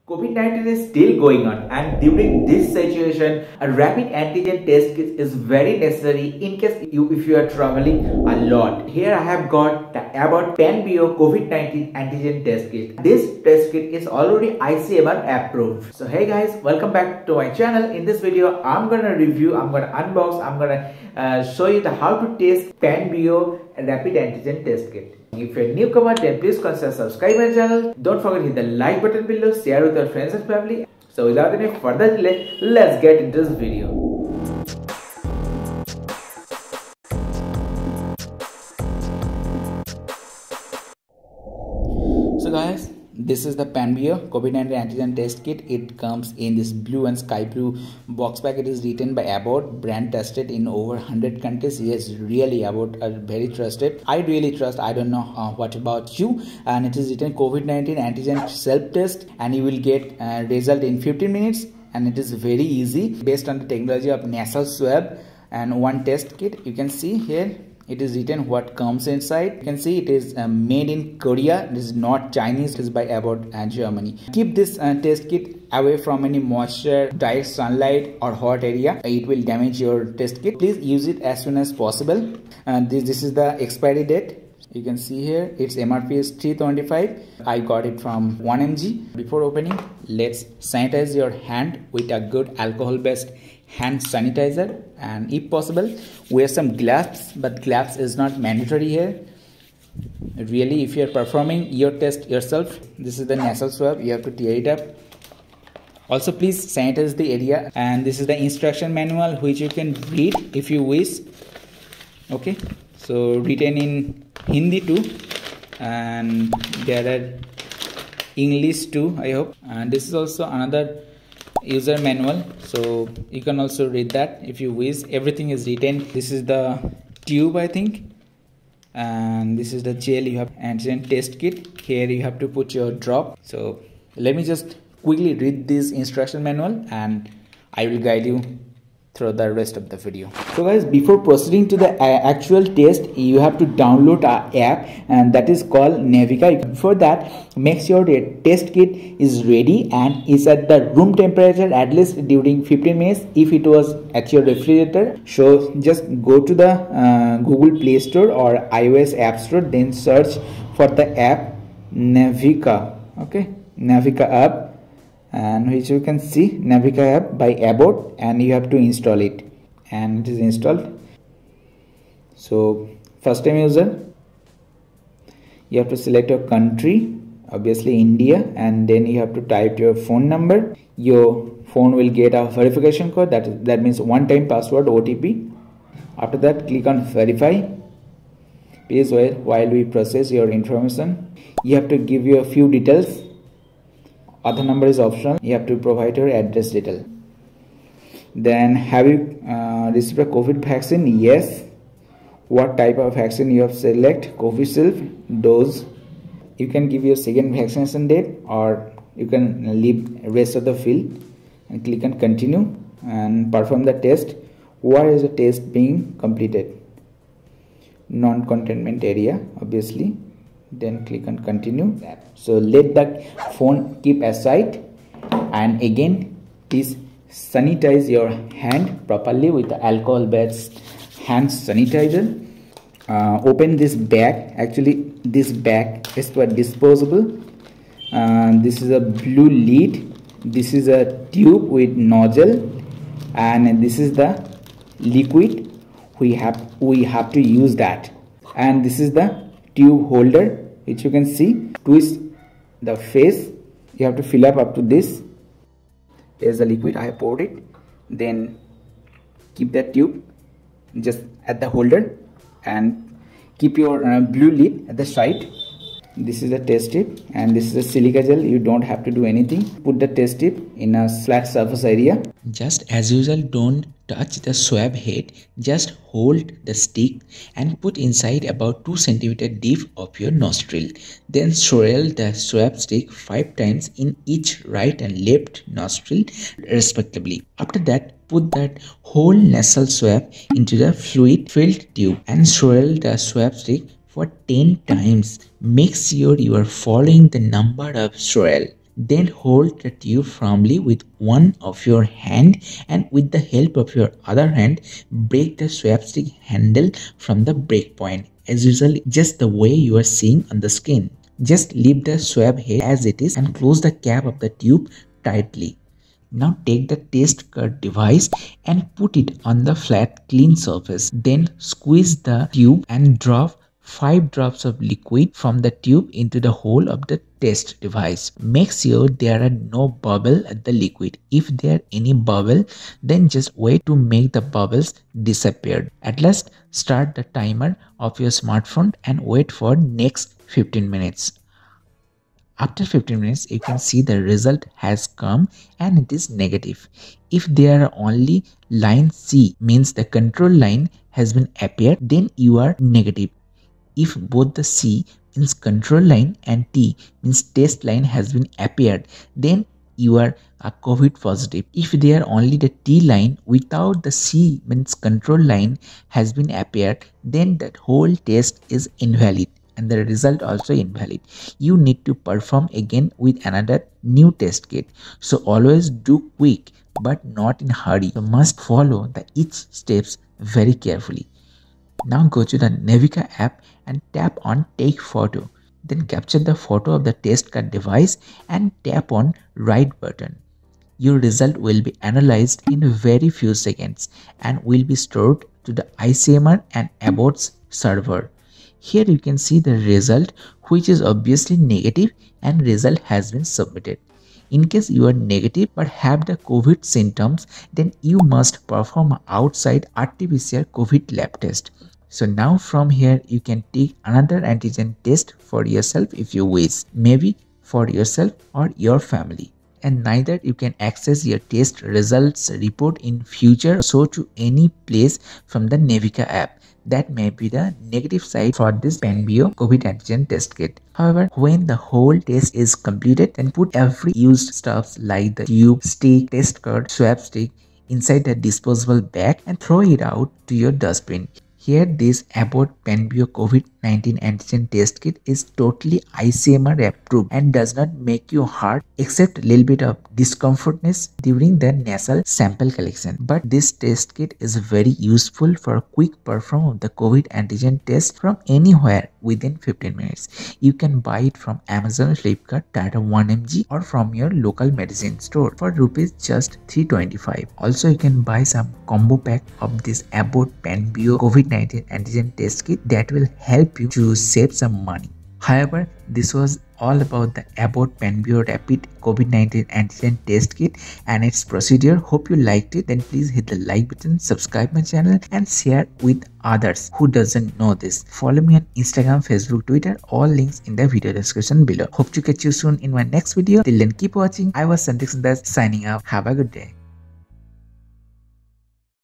COVID-19 is still going on, and during this situation, a rapid antigen test kit is very necessary in case if you are traveling a lot. Here I have got the Abbott Panbio COVID-19 antigen test kit. This test kit is already ICMR approved. So hey guys, welcome back to my channel. In this video, I'm gonna review, I'm gonna unbox, I'm gonna show you how to test Panbio rapid antigen test kit. If you're a newcomer, then please consider subscribe my channel. Don't forget to hit the like button below, share with your friends and family. So without any further delay, let's get into this video. So guys, this is the Panbio COVID-19 antigen test kit. It comes in this blue and sky blue box pack. It is written by Abbott, brand tested in over 100 countries. Yes, really Abbott are very trusted. I really trust. I don't know what about you. And it is written COVID-19 antigen self test, and you will get result in 15 minutes. And it is very easy based on the technology of nasal swab and one test kit. You can see here. It is written what comes inside. You can see it is made in Korea. This is not Chinese. It is by Abbott and Germany. Keep this test kit away from any moisture, direct sunlight or hot area. It will damage your test kit. Please use it as soon as possible. This is the expiry date. You can see here its MRP is 325. I got it from 1 mg. Before opening, let's sanitize your hand with a good alcohol based hand sanitizer, and if possible wear some gloves, but gloves is not mandatory here. Really, if you are performing your test yourself, this is the nasal swab, you have to tear it up. Also please sanitize the area, and this is the instruction manual which you can read if you wish. Okay, so written in Hindi too, and there are English too, I hope. And this is also another user manual, so you can also read that if you wish. Everything is written. This is the tube, I think, and this is the gel. You have antigen test kit. Here you have to put your drop. So let me just quickly read this instruction manual, and I will guide you through the rest of the video. So guys, before proceeding to the actual test, you have to download our app, and that is called Navica. For that, make sure the test kit is ready and is at the room temperature at least during 15 minutes. If it was at your refrigerator, so just go to the Google Play Store or iOS App Store, then search for the app Navica. Okay, Navica app, and which you can see Navica app by Abbott, and you have to install it, and it is installed. So first time user, you have to select your country, obviously India, and then you have to type your phone number. Your phone will get a verification code, that means one time password, OTP. After that, click on verify. Please wait while we process your information. You have to give you a few details. Other number is optional. You have to provide your address detail. Then, have you received a COVID vaccine? Yes. What type of vaccine you have select? Covishield dose. You can give your second vaccination date, or you can leave rest of the field and click on continue and perform the test. Where is the test being completed? Non-containment area, obviously. Then click on continue. So let the phone keep aside, and again please sanitize your hand properly with the alcohol based hand sanitizer. Open this bag. Actually this bag is for disposable. This is a blue lid. This is a tube with nozzle, and this is the liquid. We have to use that, and this is the tube holder, which you can see. Twist the face. You have to fill up to this. There's the liquid. I have poured it. Then keep that tube just at the holder, and keep your blue lid at the side. This is the test tip, and this is a silica gel. You don't have to do anything. Put the test tip in a flat surface area. Just as usual, don't touch the swab head. Just hold the stick and put inside about 2 cm deep of your nostril. Then swirl the swab stick 5 times in each right and left nostril respectively. After that, put that whole nasal swab into the fluid filled tube and swirl the swab stick for 10 times. Make sure you are following the number of swirl. Then hold the tube firmly with one of your hand, and with the help of your other hand, break the swab stick handle from the break point, as usual, just the way you are seeing on the screen. Just leave the swab head as it is and close the cap of the tube tightly. Now take the test cut device and put it on the flat clean surface. Then squeeze the tube and drop 5 drops of liquid from the tube into the hole of the test device. Make sure there are no bubbles at the liquid. If there are any bubble, then just wait to make the bubbles disappear. At last, start the timer of your smartphone and wait for next 15 minutes. After 15 minutes, you can see the result has come and it is negative. If there are only line C, means the control line has been appeared, then you are negative. If both the C means control line and T means test line has been appeared, then you are a COVID positive. If there are only the T line without the C means control line has been appeared, then that whole test is invalid and the result also invalid. You need to perform again with another new test kit. So always do quick but not in hurry. You must follow the each steps very carefully. Now go to the Navica app and tap on Take Photo. Then capture the photo of the test cut device and tap on Right button. Your result will be analyzed in very few seconds and will be stored to the ICMR and Abbott's server. Here you can see the result, which is obviously negative, and result has been submitted. In case you are negative but have the COVID symptoms, then you must perform outside RT-PCR COVID lab test. So now from here you can take another antigen test for yourself if you wish, maybe for yourself or your family. And neither you can access your test results report in future so to any place from the Navica app. That may be the negative side for this Panbio COVID antigen test kit. However, when the whole test is completed, then put every used stuffs like the tube, stick, test card, swab stick inside the disposable bag and throw it out to your dustbin. Here, this Abbott Panbio COVID-19 antigen test kit is totally ICMR approved and does not make you hurt except a little bit of discomfortness during the nasal sample collection. But this test kit is very useful for quick perform of the COVID antigen test from anywhere within 15 minutes. You can buy it from Amazon, Flipkart, Tata 1mg or from your local medicine store for rupees just 325. Also, you can buy some combo pack of this Abbott Panbio COVID-19 antigen test kit that will help you to save some money. However, this was all about the Abbott Panbio Rapid COVID-19 antigen test kit and its procedure. Hope you liked it. Then please hit the like button, subscribe my channel and share with others who doesn't know this. Follow me on Instagram, Facebook, Twitter. All links in the video description below. Hope to catch you soon in my next video. Till then, keep watching. I was Sandhikshandas signing off. Have a good day.